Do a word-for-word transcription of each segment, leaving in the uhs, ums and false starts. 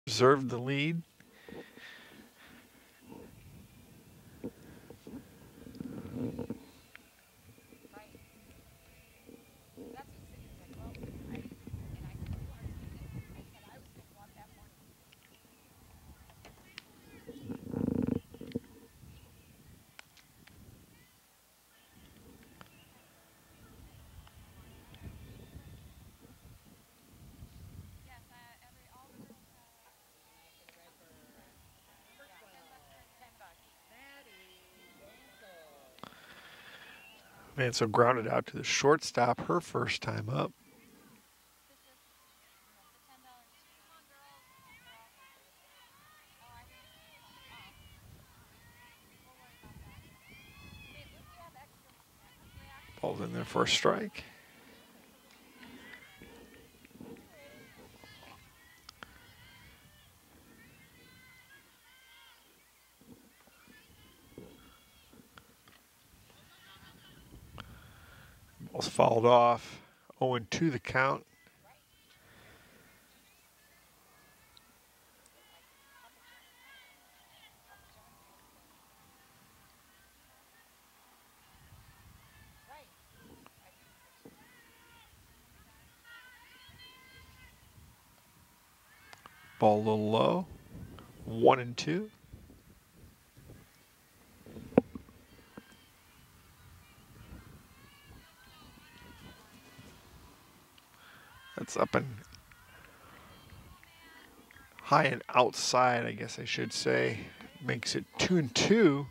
Preserved the lead. Vansel grounded out to the shortstop her first time up. Ball's in there for a strike. Ball's fouled off. oh and two the count. Ball a little low. One and two. That's up and high and outside, I guess I should say. Makes it two and two.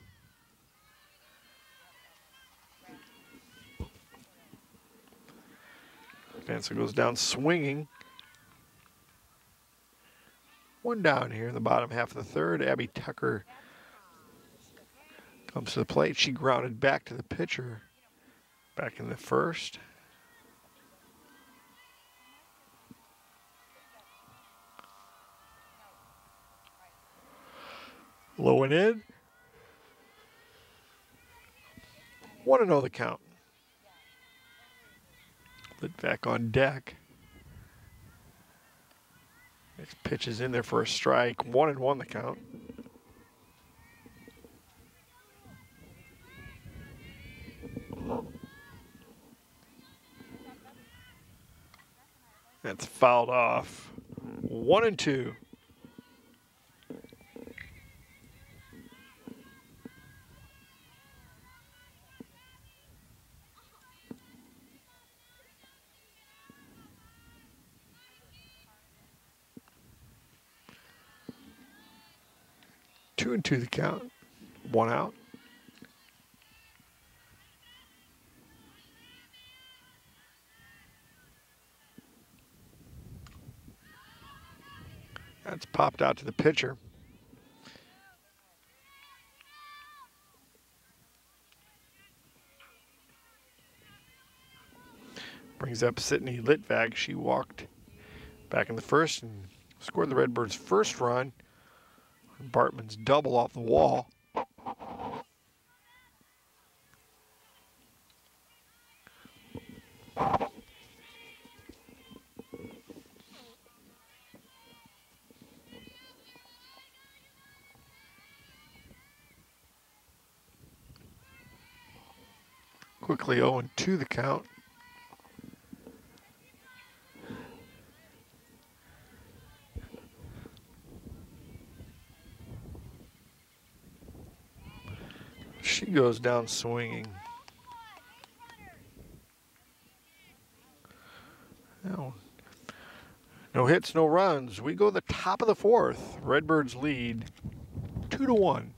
Vansel goes down swinging. One down here in the bottom half of the third. Abby Tucker comes to the plate. She grounded back to the pitcher back in the first. Low and in. one and oh the count. Litvak on deck. Next pitch is in there for a strike. One and one the count. That's fouled off. One and two. Two and two the count. One out. That's popped out to the pitcher. Brings up Sydney Litvak. She walked back in the first and scored the Redbirds' first run. Bartman's double off the wall. Quickly oh and two the count. She goes down swinging. No, no hits, no runs. We go to the top of the fourth. Redbirds lead two to one.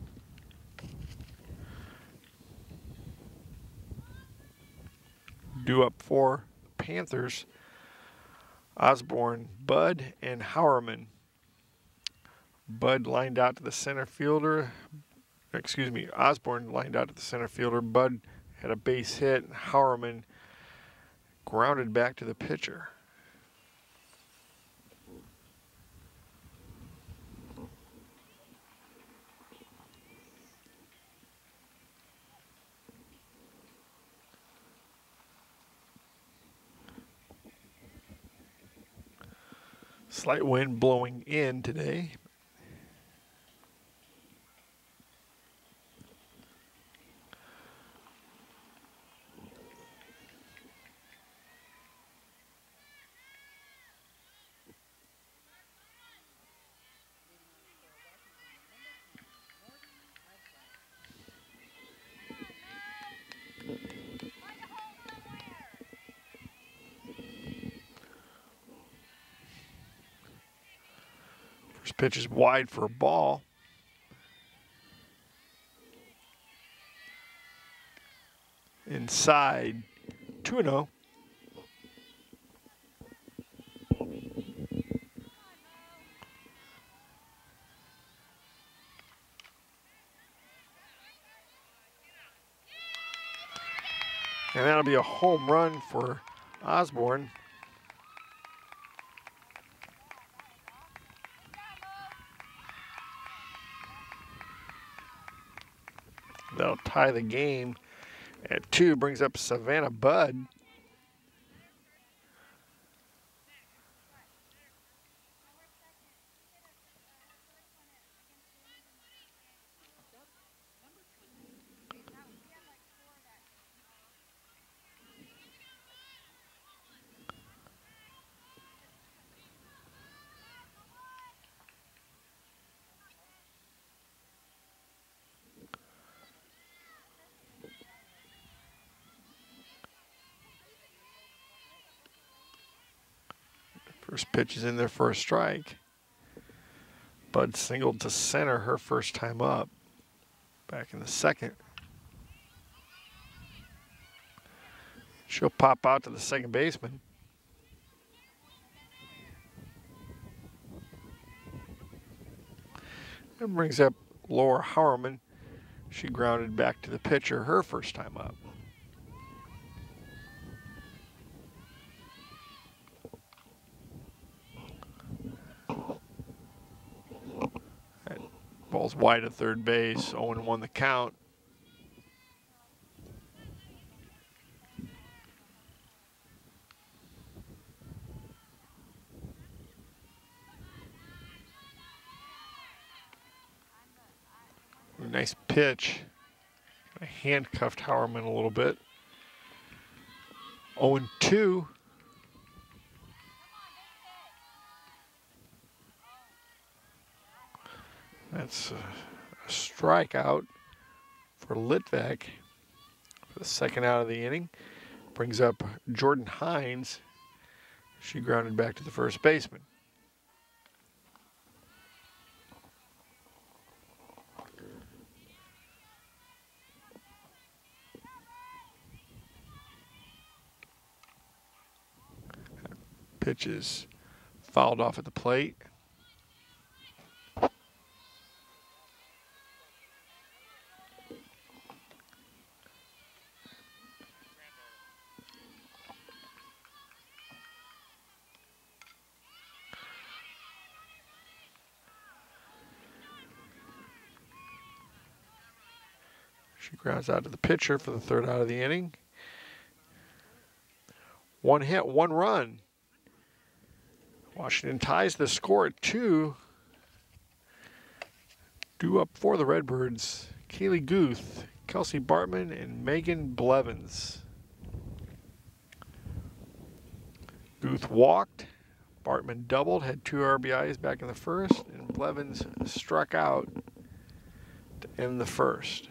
Due up for Panthers. Osborne, Bud, and Howerman. Bud lined out to the center fielder. Excuse me, Osborne lined out to the center fielder. Bud had a base hit, and Howerman grounded back to the pitcher. Slight wind blowing in today. First pitch is wide for a ball. Inside, two and oh. And that'll be a home run for Osborne. They'll tie the game at two, brings up Savannah Budd. First pitch is in there for a strike. Bud singled to center her first time up. Back in the second. She'll pop out to the second baseman. And brings up Laura Howerman. She grounded back to the pitcher her first time up. Ball's wide at third base. oh and one the count. Nice pitch. I handcuffed Howerman a little bit. oh and two. That's a, a strikeout for Litvak for the second out of the inning. Brings up Jordan Hines. She grounded back to the first baseman. Pitch is fouled off at the plate. She grounds out to the pitcher for the third out of the inning. One hit, one run. Washington ties the score at two. Due up for the Redbirds, Kaylee Guth, Kelsey Bartman, and Megan Blevins. Guth walked. Bartman doubled, had two R B Is back in the first, and Blevins struck out to end the first.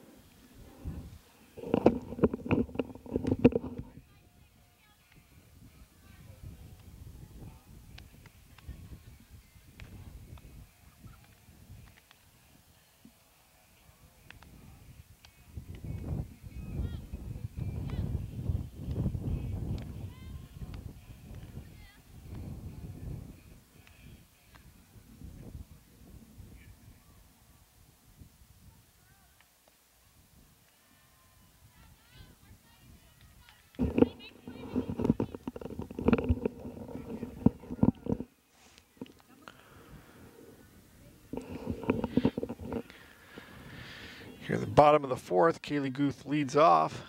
Here at the bottom of the fourth, Kaylee Guth leads off.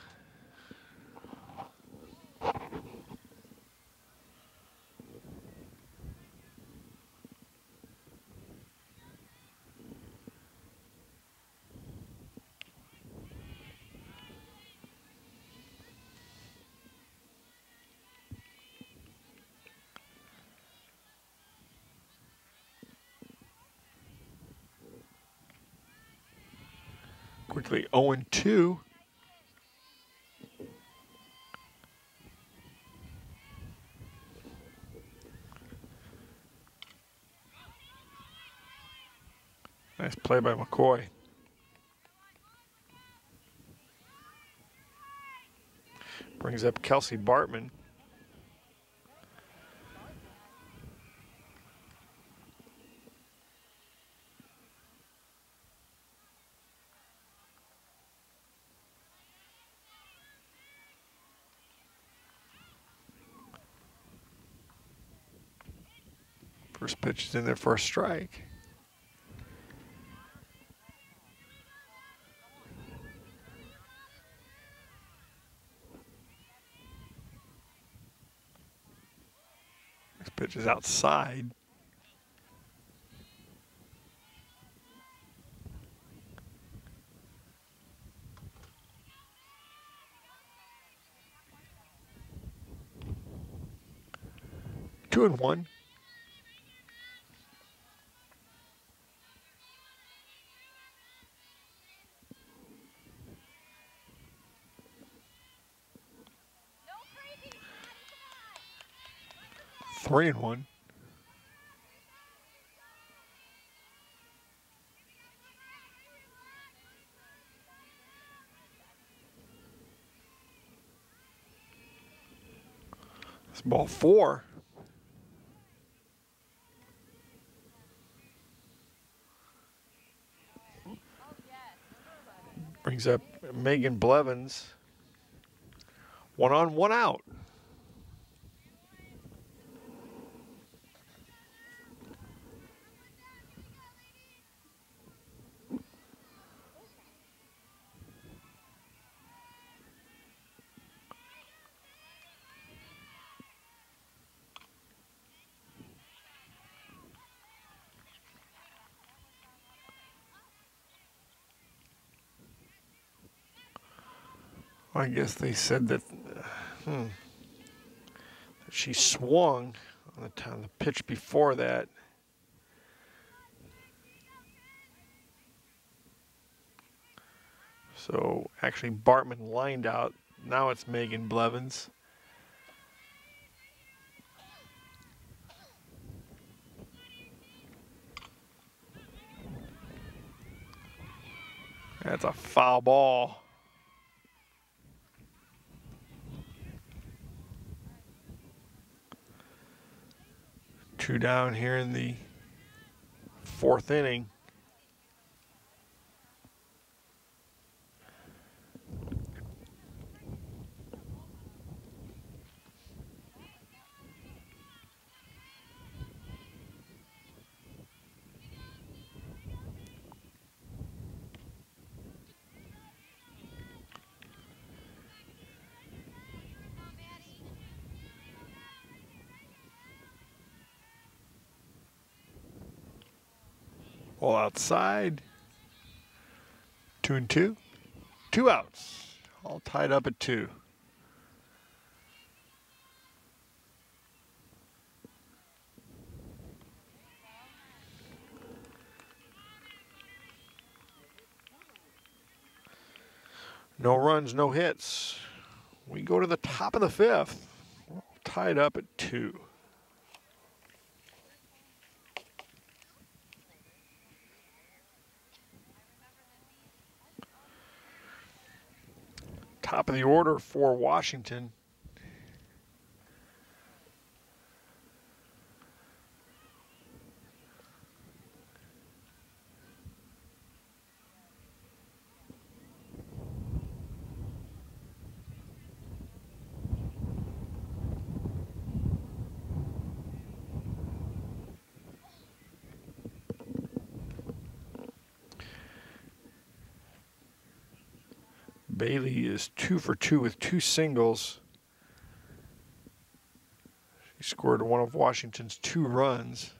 quickly oh and two. Nice play by McCoy. Brings up Kelsey Bartman. First pitch is in there for a strike. Next pitch is outside. Two and one. Three and one. It's ball four. Brings up Megan Blevins. One on, one out. I guess they said that, hmm, that she swung on the time the pitch before that. So actually Bartman lined out. Now it's Megan Blevins. That's a foul ball. Two down here in the fourth inning. Ball outside. Two and two. Two outs. All tied up at two. No runs, no hits. We go to the top of the fifth. Tied up at two. Top of the order for Washington. Bailey is two for two with two singles. She scored one of Washington's two runs.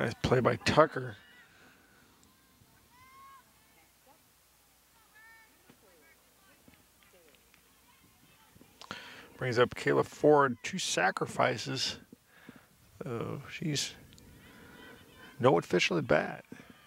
Nice play by Tucker. Brings up Kayla Ford, two sacrifices. So she's no official at bat.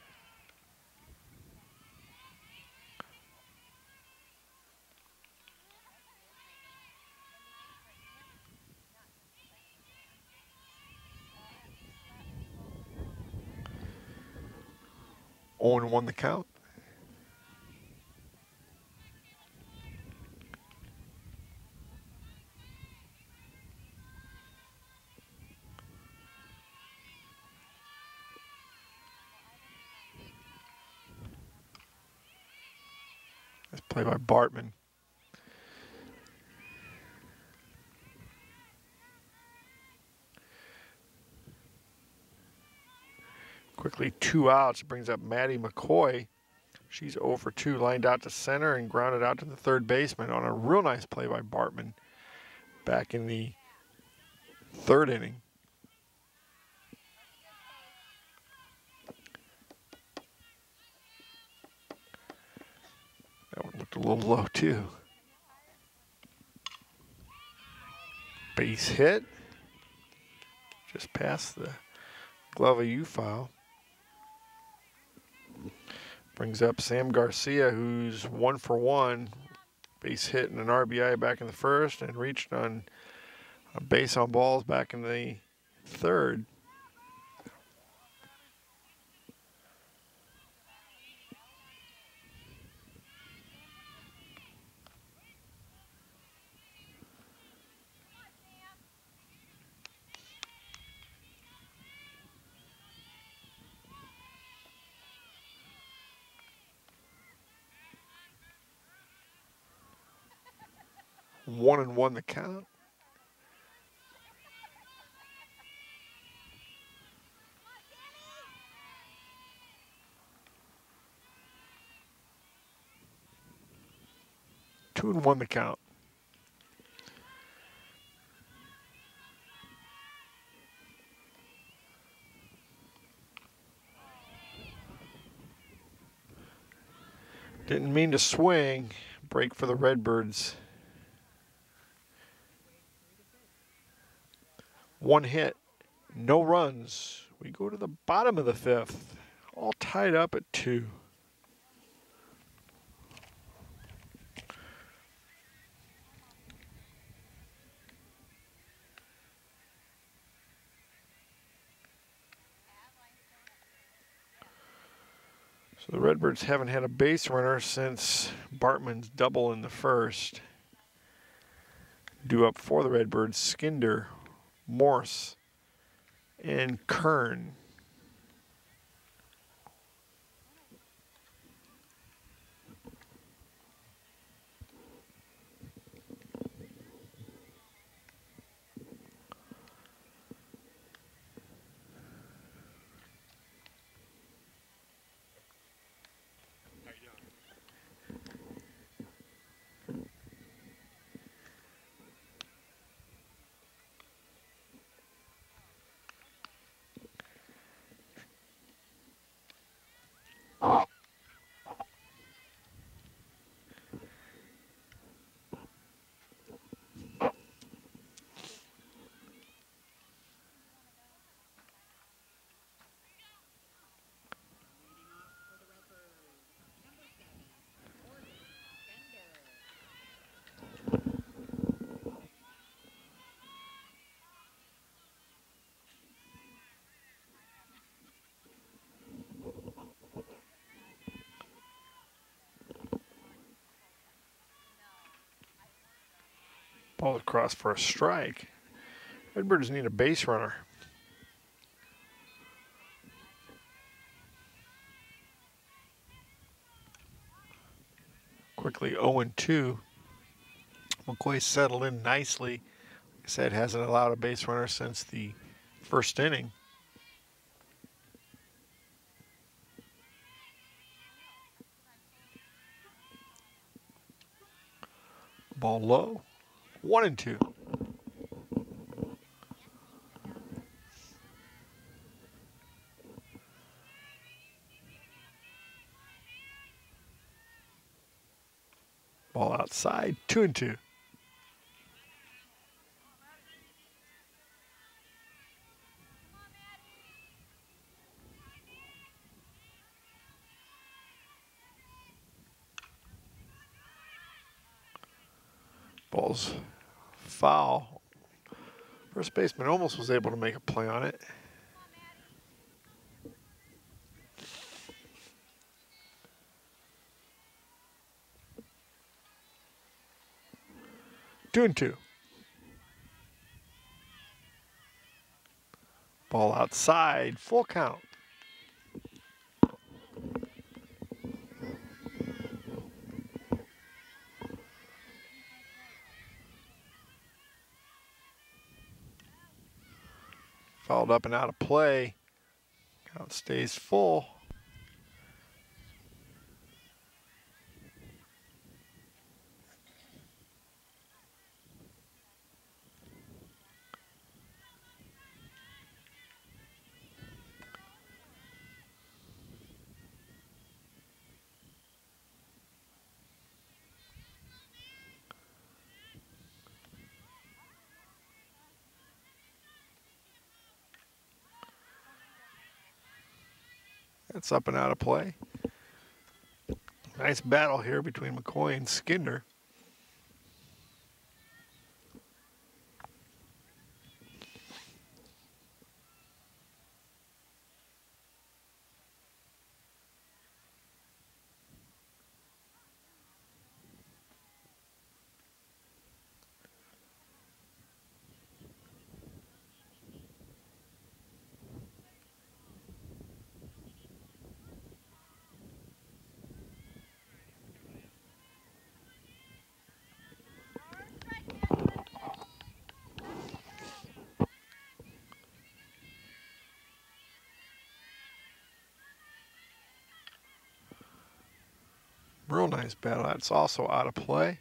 oh and one the count. Nice play by Bartman. Quickly two outs, brings up Maddie McCoy. She's oh for two, lined out to center and grounded out to the third baseman on a real nice play by Bartman back in the third inning. That one looked a little low too. Base hit. Just past the glove of U-File. Brings up Sam Garcia, who's one for one. Base hit and an R B I back in the first, and reached on a base on balls back in the third. One and one the count. Two and one the count. Didn't mean to swing. Break for the Redbirds. One hit, no runs. We go to the bottom of the fifth, all tied up at two. So the Redbirds haven't had a base runner since Bartman's double in the first. Due up for the Redbirds, Skinder, Morse, and Kern. Ball across for a strike. Redbirds need a base runner. Quickly oh and two. McCoy settled in nicely. Like I said, hasn't allowed a base runner since the first inning. Ball low. One and two. outside, two and two. Ball's foul. First baseman almost was able to make a play on it. Two and two. Ball outside, full count. Fouled up and out of play. Count stays full. It's up and out of play. Nice battle here between McCoy and Skinner. Real nice battle. That's also out of play.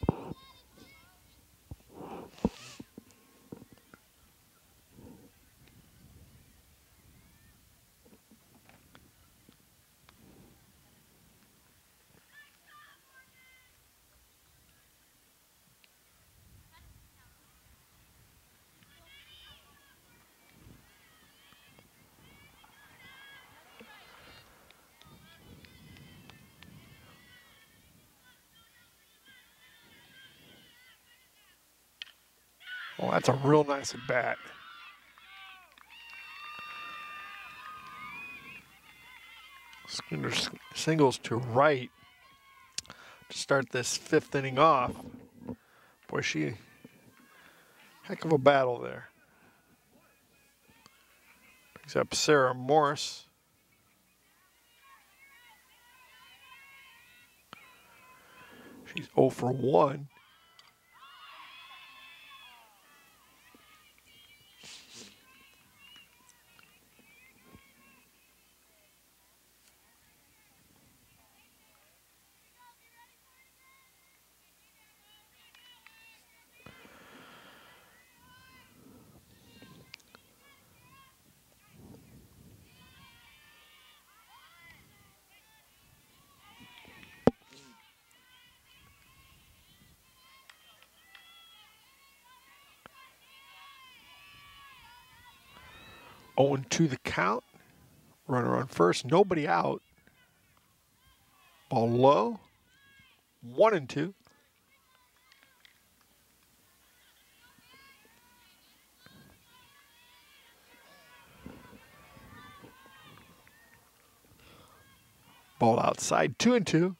Oh, that's a real nice at bat. Skinner singles to right to start this fifth inning off. Boy, she, heck of a battle there. Picks up Sarah Morse. She's oh for one. oh and two the count. Runner on first, nobody out. Ball low. One and two. Ball outside, two and two.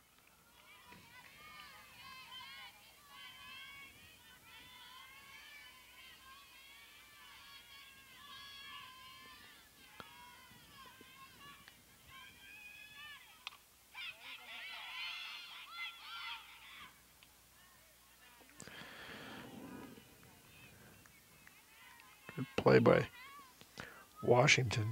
Good play by Washington.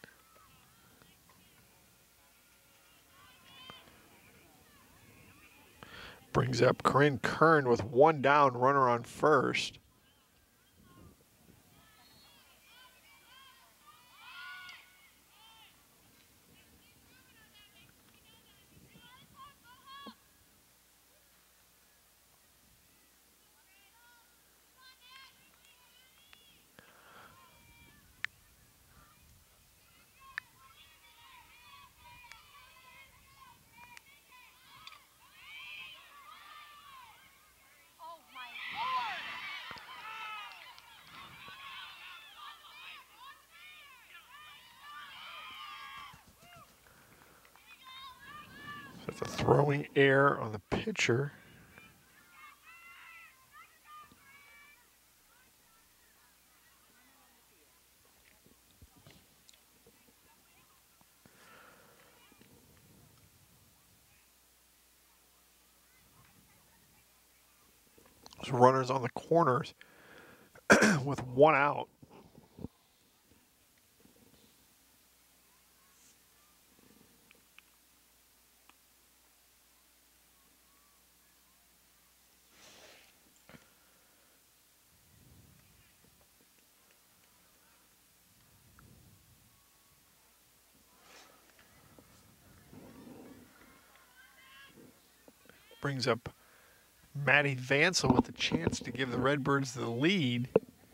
Brings up Corinne Kern with one down, runner on first. After throwing air on the pitcher. There's runners on the corners with one out. Brings up Matty Vancil with a chance to give the Redbirds the lead.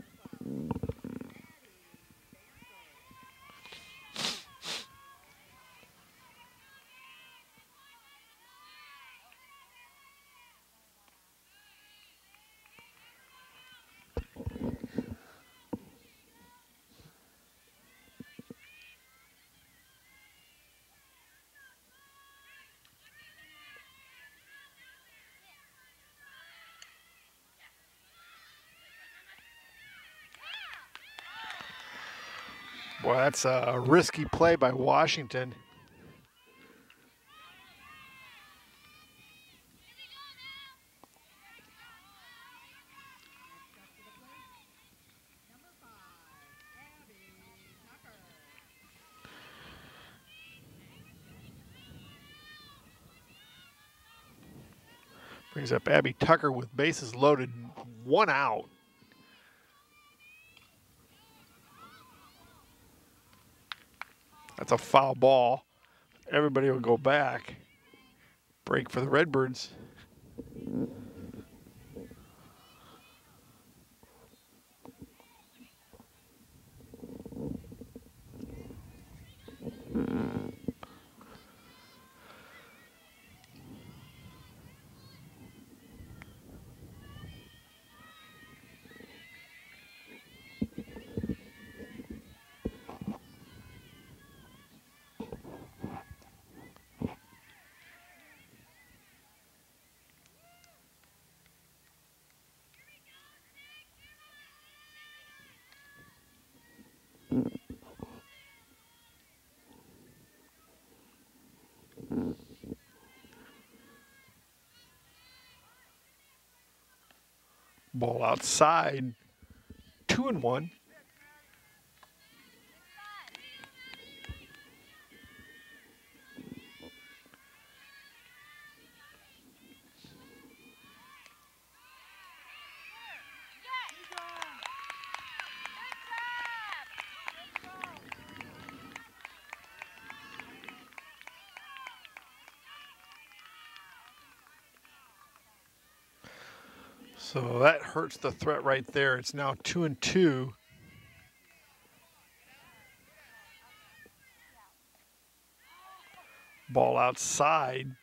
Boy, that's a risky play by Washington. Brings up Abby Tucker with bases loaded, one out. That's a foul ball. Everybody will go back. Break for the Redbirds. Ball outside, two and one. So that hurts the threat right there. It's now two and two. Ball outside.